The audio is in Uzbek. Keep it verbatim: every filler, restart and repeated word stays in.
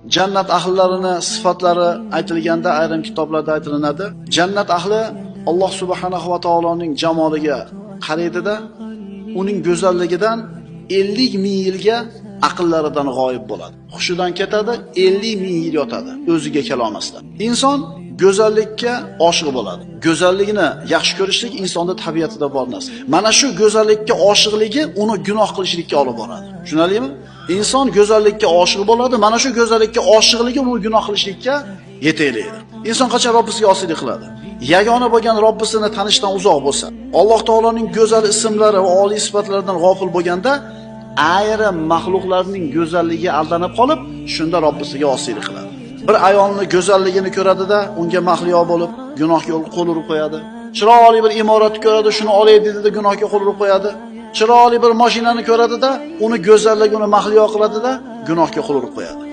Jannat ahllarini sifatlari aytilganda ayrim kitoblarda aytilinadi. Jannat ahli Alloh subhanahu va taoloning jamoliga qaraydida, uning go'zalligidan ellik ming yilga aqllaridan g'oyib bo'ladi. Hushidan ketadi, ellik ming yil yotadi, o'ziga kela olmasdan. Inson go'zallikka oshiq bo'ladi. Go'zallikni yaxshi ko'rishlik insonda tabiatida bor narsa. Mana shu go'zallikka oshiqligi uni gunoh qilishlikka olib boradi. Tushunarlimi? Inson go'zallikka oshiq bo'ladi, mana shu go'zallikka oshiqligi uni gunoh qilishlikka yetaklaydi. Inson qachon Robbisiga osiylik qiladi? Yagona bo'lgan Robbisini tanishdan uzoq bo'lsa, Alloh taoloning go'zal ismlari va oliy sifatlaridan g'ofil bo'lganda, ayrim maxluqlarning go'zalligiga aldanib qolib, shunda Robbisiga osiylik qiladi. Bir ayolni go'zalligini ko'radi-da, unga mahliyo bo'lib, gunohga qo'l urib qo'yadi. Chiroyli bir imoratni ko'radi, shuni olay dedi-da, gunohga qo'l urib qo'yadi. Chiroyli bir mashinani ko'radi-da, uni go'zalligi uni mahliyo qiladi-da, gunohga qo'l urib qo'yadi.